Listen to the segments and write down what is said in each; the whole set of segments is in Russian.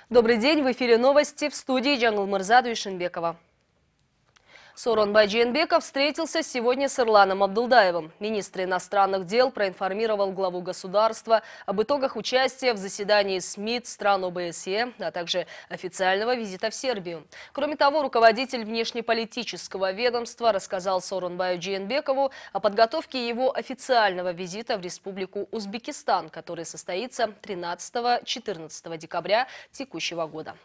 Добрый день, в эфире новости, в студии Джангл Мырзаду и Шинбекова. Сооронбай Жээнбеков встретился сегодня с Эрланом Абдулдаевым. Министр иностранных дел проинформировал главу государства об итогах участия в заседании СМИ стран ОБСЕ, а также официального визита в Сербию. Кроме того, руководитель внешнеполитического ведомства рассказал Сооронбаю Жээнбекову о подготовке его официального визита в Республику Узбекистан, который состоится 13-14 декабря текущего года.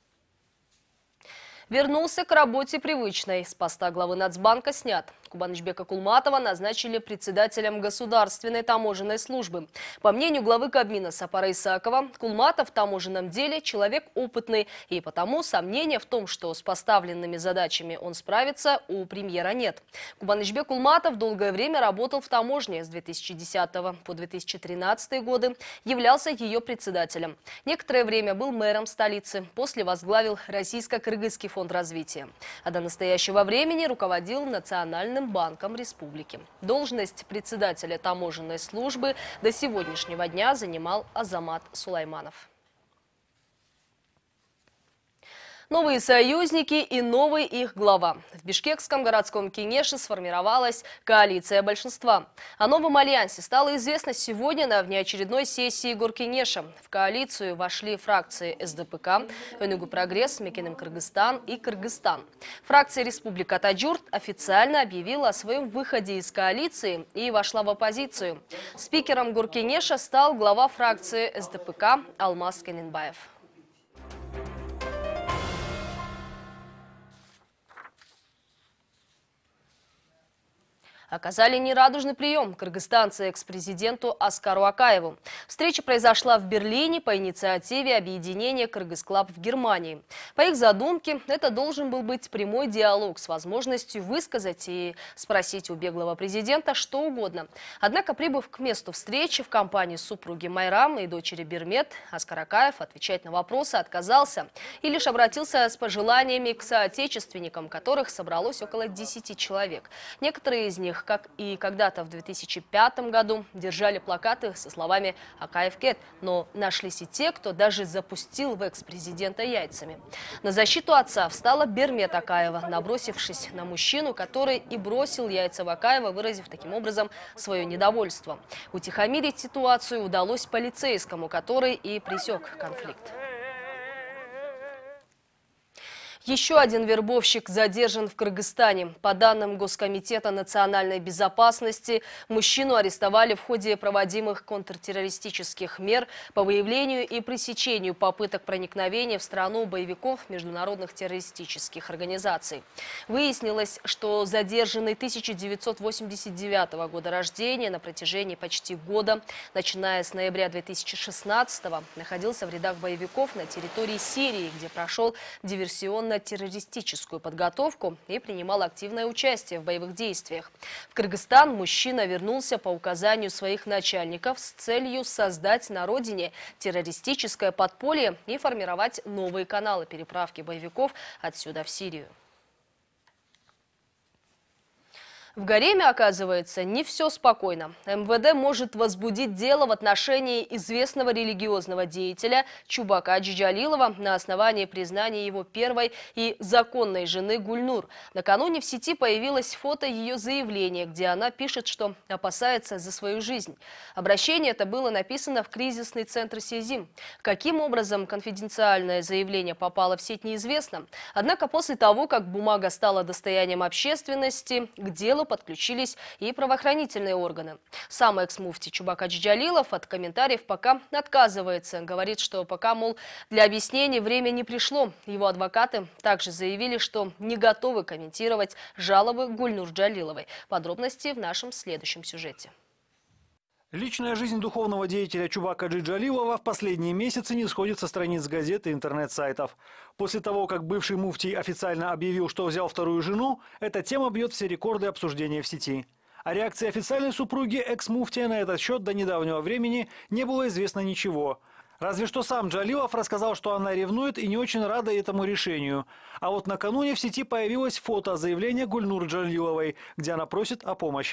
Вернулся к работе привычной. С поста главы Нацбанка снят. Кубанычбека Кулматова назначили председателем Государственной таможенной службы. По мнению главы Кабмина Сапара Исакова, Кулматов в таможенном деле человек опытный, и потому сомнения в том, что с поставленными задачами он справится, у премьера нет. Кубанычбек Кулматов долгое время работал в таможне с 2010 по 2013 годы, являлся ее председателем. Некоторое время был мэром столицы, после возглавил Российско-Кыргызский фонд развития. А до настоящего времени руководил Национальным банком республики. Должность председателя таможенной службы до сегодняшнего дня занимал Азамат Сулайманов. Новые союзники и новый их глава. В Бишкекском городском кенеше сформировалась коалиция большинства. О новом альянсе стало известно сегодня на внеочередной сессии Горкенеша. В коалицию вошли фракции СДПК, Өнүгү Прогресс, Мекенем Кыргызстан и Кыргызстан. Фракция Республика Таджурт официально объявила о своем выходе из коалиции и вошла в оппозицию. Спикером Горкенеша стал глава фракции СДПК Алмаз Кененбаев. Оказали нерадужный прием кыргызстанцы экс-президенту Аскару Акаеву. Встреча произошла в Берлине по инициативе объединения Кыргыз-Клаб в Германии. По их задумке, это должен был быть прямой диалог с возможностью высказать и спросить у беглого президента что угодно. Однако, прибыв к месту встречи в компании супруги Майрам и дочери Бирмет, Аскар Акаев отвечать на вопросы отказался и лишь обратился с пожеланиями к соотечественникам, которых собралось около 10 человек. Некоторые из них, как и когда-то в 2005 году, держали плакаты со словами «Акаев Кет», но нашлись и те, кто даже запустил в экс-президента яйцами. На защиту отца встала Бирмет Акаева, набросившись на мужчину, который и бросил яйца в Акаева, выразив таким образом свое недовольство. Утихомирить ситуацию удалось полицейскому, который и пресек конфликт. Еще один вербовщик задержан в Кыргызстане. По данным Госкомитета национальной безопасности, мужчину арестовали в ходе проводимых контртеррористических мер по выявлению и пресечению попыток проникновения в страну боевиков международных террористических организаций. Выяснилось, что задержанный 1989 года рождения на протяжении почти года, начиная с ноября 2016 находился в рядах боевиков на территории Сирии, где прошел диверсионно террористическую подготовку и принимал активное участие в боевых действиях. В Кыргызстан мужчина вернулся по указанию своих начальников с целью создать на родине террористическое подполье и формировать новые каналы переправки боевиков отсюда в Сирию. В гареме, оказывается, не все спокойно. МВД может возбудить дело в отношении известного религиозного деятеля Чубака Джиджалилова на основании признания его первой и законной жены Гульнур. Накануне в сети появилось фото ее заявления, где она пишет, что опасается за свою жизнь. Обращение это было написано в кризисный центр Сезим. Каким образом конфиденциальное заявление попало в сеть, неизвестно. Однако после того, как бумага стала достоянием общественности, к делу подключились и правоохранительные органы. Сам экс-муфти Чубака Джиджалилов от комментариев пока отказывается. Говорит, что пока, мол, для объяснений время не пришло. Его адвокаты также заявили, что не готовы комментировать жалобы Гульнур Джалиловой. Подробности в нашем следующем сюжете. Личная жизнь духовного деятеля Чубака Джиджалилова в последние месяцы не сходит со страниц газет и интернет-сайтов. После того, как бывший муфтий официально объявил, что взял вторую жену, эта тема бьет все рекорды обсуждения в сети. О реакции официальной супруги экс-муфтия на этот счет до недавнего времени не было известно ничего. Разве что сам Джалилов рассказал, что она ревнует и не очень рада этому решению. А вот накануне в сети появилось фото заявления Гульнур Джалиловой, где она просит о помощи.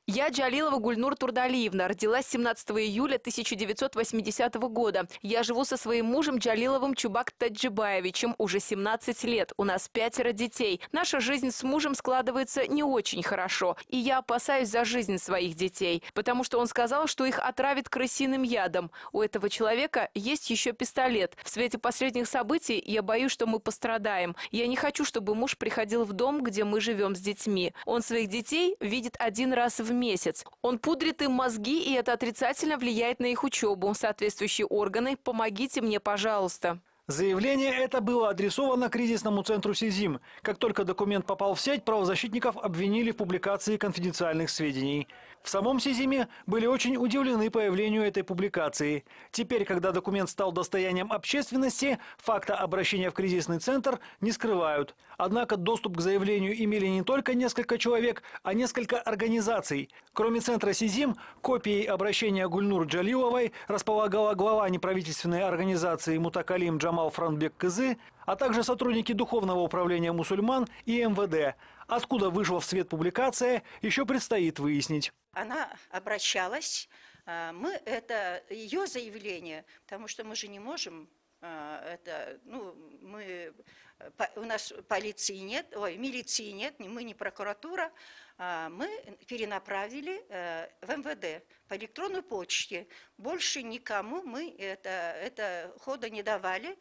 Я Джалилова Гульнур Турдалиевна, родилась 17 июля 1980 года. Я живу со своим мужем Джалиловым Чубак Таджибаевичем уже 17 лет. У нас 5 детей. Наша жизнь с мужем складывается не очень хорошо. И я опасаюсь за жизнь своих детей, потому что он сказал, что их отравит крысиным ядом. У этого человека есть еще пистолет. В свете последних событий я боюсь, что мы пострадаем. Я не хочу, чтобы муж приходил в дом, где мы живем с детьми. Он своих детей видит один раз в месяц. Он пудрит им мозги, и это отрицательно влияет на их учебу. Соответствующие органы, помогите мне, пожалуйста. Заявление это было адресовано кризисному центру СИЗИМ. Как только документ попал в сеть, правозащитников обвинили в публикации конфиденциальных сведений. В самом СИЗИМе были очень удивлены появлению этой публикации. Теперь, когда документ стал достоянием общественности, факта обращения в кризисный центр не скрывают. Однако доступ к заявлению имели не только несколько человек, а несколько организаций. Кроме центра СИЗИМ, копией обращения Гульнур Джалиловой располагала глава неправительственной организации Мутакалим Джамал Франбек Кызы, а также сотрудники Духовного управления мусульман и МВД. Откуда вышла в свет публикация, еще предстоит выяснить. Она обращалась, это ее заявление, потому что мы же не можем, у нас полиции нет, милиции нет, мы не прокуратура, мы перенаправили в МВД по электронной почте. Больше никому мы это хода не давали.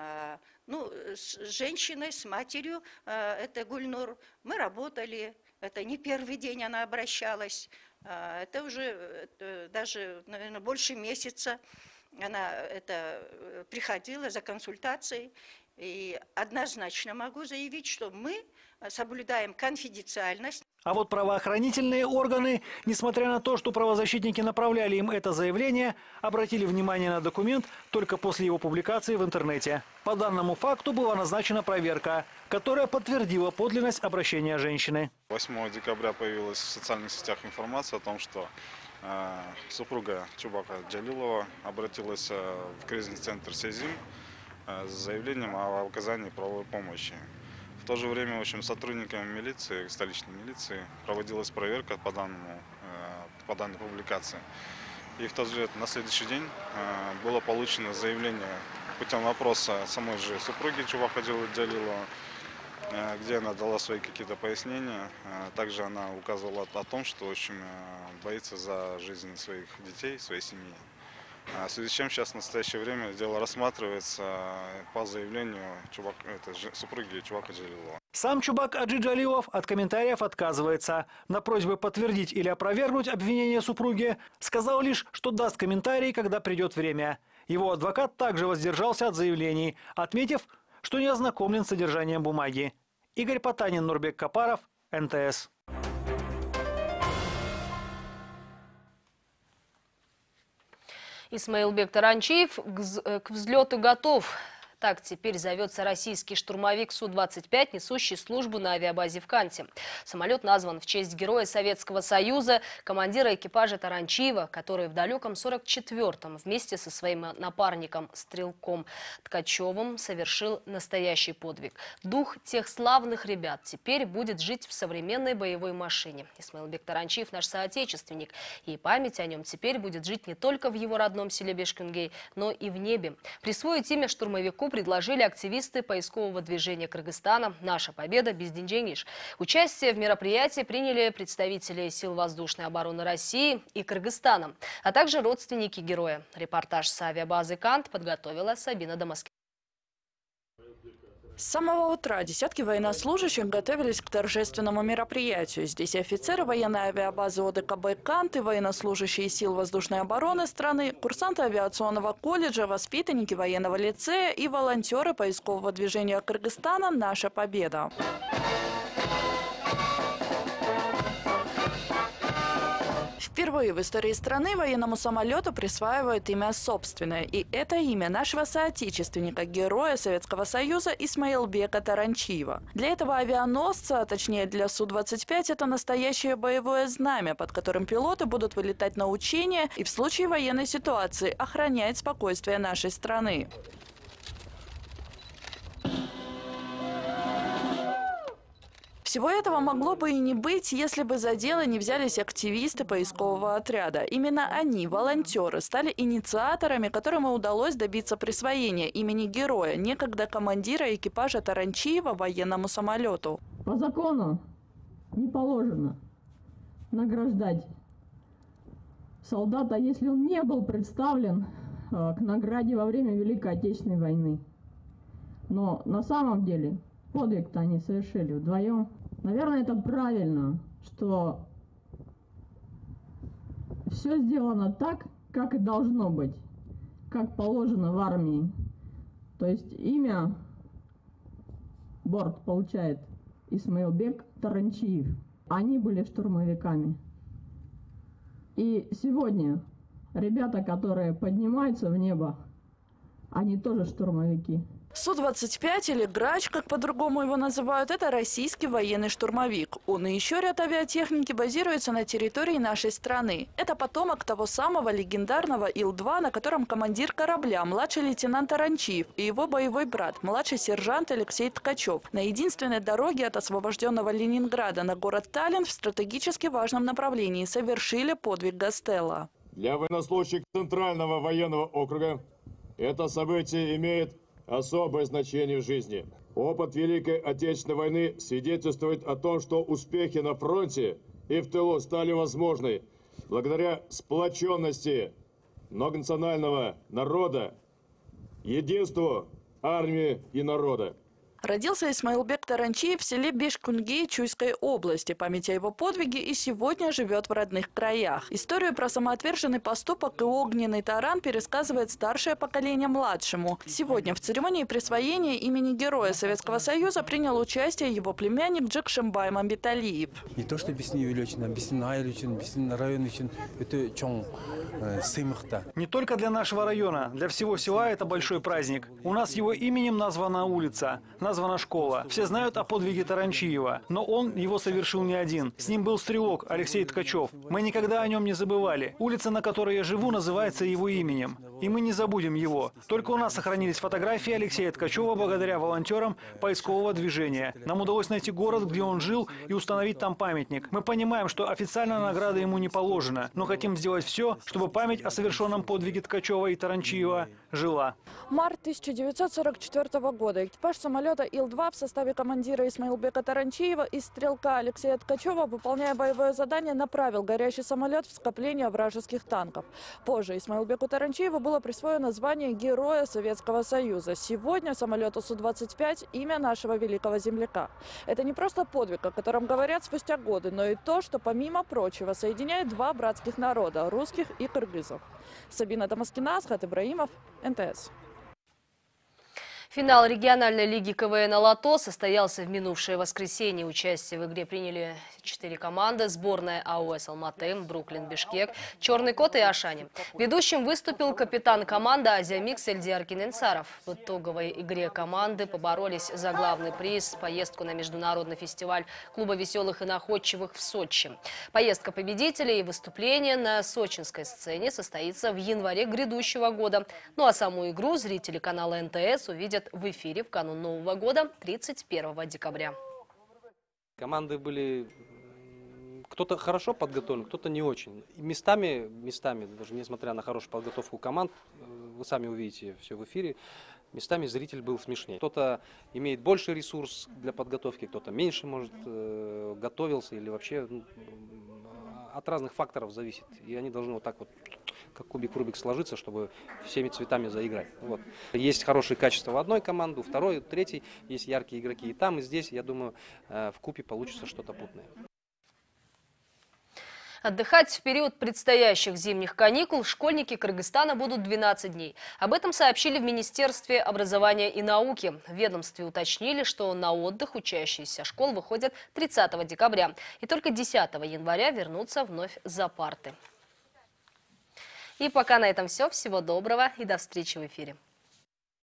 С женщиной, с матерью, это Гульнур, мы работали. Это не первый день она обращалась. Это уже даже, наверное, больше месяца она приходила за консультацией. И однозначно могу заявить, что мы соблюдаем конфиденциальность. А вот правоохранительные органы, несмотря на то, что правозащитники направляли им это заявление, обратили внимание на документ только после его публикации в интернете. По данному факту была назначена проверка, которая подтвердила подлинность обращения женщины. 8 декабря появилась в социальных сетях информация о том, что супруга Чубака Джалилова обратилась в кризисный центр СИЗИМ с заявлением о оказании правовой помощи. В то же время, в общем, сотрудниками милиции, столичной милиции, проводилась проверка по данной публикации. И на следующий день было получено заявление путем вопроса самой же супруги Чубака Джалилова, где она дала свои какие-то пояснения. Также она указывала о том, что, в общем, боится за жизнь своих детей, своей семьи. В связи с чем сейчас в настоящее время дело рассматривается по заявлению супруги Чубака Джалилова. Сам Чубак Аджи Джалилов от комментариев отказывается. На просьбы подтвердить или опровергнуть обвинение супруги сказал лишь, что даст комментарий, когда придет время. Его адвокат также воздержался от заявлений, отметив, что не ознакомлен с содержанием бумаги. Игорь Потанин, Нурбек Капаров, НТС. Исмаилбек Таранчиев к взлету готов. Так теперь зовется российский штурмовик Су-25, несущий службу на авиабазе в Канте. Самолет назван в честь героя Советского Союза, командира экипажа Таранчиева, который в далеком 44-м вместе со своим напарником-стрелком Ткачевым совершил настоящий подвиг. Дух тех славных ребят теперь будет жить в современной боевой машине. Исмаилбек Таранчиев наш соотечественник, и память о нем теперь будет жить не только в его родном селе Бешкюнгей, но и в небе. Присвоить имя штурмовику предложили активисты поискового движения Кыргызстана «Наша победа без деньжениш». Участие в мероприятии приняли представители сил воздушной обороны России и Кыргызстана, а также родственники героя. Репортаж с авиабазы Кант подготовила Сабина Дамаскина. С самого утра десятки военнослужащих готовились к торжественному мероприятию. Здесь и офицеры военной авиабазы ОДКБ «Кант», и военнослужащие сил воздушной обороны страны, курсанты авиационного колледжа, воспитанники военного лицея и волонтеры поискового движения Кыргызстана «Наша победа». Впервые в истории страны военному самолету присваивают имя собственное. И это имя нашего соотечественника, героя Советского Союза Исмаилбека Таранчиева. Для этого авианосца, а точнее для Су-25, это настоящее боевое знамя, под которым пилоты будут вылетать на учения и в случае военной ситуации охранять спокойствие нашей страны. Всего этого могло бы и не быть, если бы за дело не взялись активисты поискового отряда. Именно они, волонтеры, стали инициаторами, которым и удалось добиться присвоения имени героя, некогда командира экипажа Таранчиева военному самолету. По закону не положено награждать солдата, если он не был представлен к награде во время Великой Отечественной войны. Но на самом деле подвиг-то они совершили вдвоем. Наверное, это правильно, что все сделано так, как и должно быть, как положено в армии. То есть имя борт получает Исмаилбек Таранчиев. Они были штурмовиками. И сегодня ребята, которые поднимаются в небо, они тоже штурмовики. Су-25 или Грач, как по-другому его называют, это российский военный штурмовик. Он и еще ряд авиатехники базируется на территории нашей страны. Это потомок того самого легендарного Ил-2, на котором командир корабля, младший лейтенант Таранчиев, и его боевой брат, младший сержант Алексей Ткачев, на единственной дороге от освобожденного Ленинграда на город Таллин в стратегически важном направлении совершили подвиг Гастелло. Для военнослужащих Центрального военного округа это событие имеет особое значение в жизни. Опыт Великой Отечественной войны свидетельствует о том, что успехи на фронте и в тылу стали возможны благодаря сплоченности многонационального народа, единству армии и народа. Родился Исмаилбек Таранчиев в селе Бешкунгей Чуйской области. Память о его подвиге и сегодня живет в родных краях. Историю про самоотверженный поступок и огненный таран пересказывает старшее поколение младшему. Сегодня в церемонии присвоения имени Героя Советского Союза принял участие его племянник Джекшимбай Мамбеталиев. Не то, что Не только для нашего района, для всего села это большой праздник. У нас его именем названа улица, названа школа. Все знают о подвиге Таранчиева, но он его совершил не один. С ним был стрелок Алексей Ткачев. Мы никогда о нем не забывали. Улица, на которой я живу, называется его именем. И мы не забудем его. Только у нас сохранились фотографии Алексея Ткачева благодаря волонтерам поискового движения. Нам удалось найти город, где он жил, и установить там памятник. Мы понимаем, что официально награда ему не положена, но хотим сделать все, чтобы память о совершенном подвиге Ткачева и Таранчиева жила. Март 1944 года. Экипаж самолета Ил-2 в составе командира Исмаилбека Таранчиева и стрелка Алексея Ткачева, выполняя боевое задание, направил горящий самолет в скопление вражеских танков. Позже Исмаилбеку Таранчиеву было присвоено звание Героя Советского Союза. Сегодня самолету Су-25 имя нашего великого земляка. Это не просто подвиг, о котором говорят спустя годы, но и то, что помимо прочего соединяет два братских народа – русских и кыргызов. Сабина Дамаскина, Асхат Ибраимов, НТС. Финал региональной лиги КВН «Лото» состоялся в минувшее воскресенье. Участие в игре приняли 4 команды: сборная АОС Алматы, Бруклин Бишкек, Черный кот и Ашани. Ведущим выступил капитан команды «Азиамикс» Эльдияр Кененсаров. В итоговой игре команды поборолись за главный приз – поездку на международный фестиваль Клуба веселых и находчивых в Сочи. Поездка победителей и выступление на сочинской сцене состоится в январе грядущего года. Ну а саму игру зрители канала НТС увидят в эфире в канун Нового года 31 декабря. Команды были, кто-то хорошо подготовлен, кто-то не очень. И местами, даже несмотря на хорошую подготовку команд, вы сами увидите все в эфире, местами зритель был смешнее. Кто-то имеет больше ресурс для подготовки, кто-то меньше, может, готовился или вообще от разных факторов зависит. И они должны вот так вот, как кубик Рубик, сложиться, чтобы всеми цветами заиграть. Вот. Есть хорошие качества в одной команде, второй, третий, есть яркие игроки и там, и здесь. Я думаю, вкупе получится что-то путное. Отдыхать в период предстоящих зимних каникул школьники Кыргызстана будут 12 дней. Об этом сообщили в Министерстве образования и науки. В ведомстве уточнили, что на отдых учащиеся школ выходят 30 декабря. И только 10 января вернутся вновь за парты. И пока на этом все. Всего доброго и до встречи в эфире.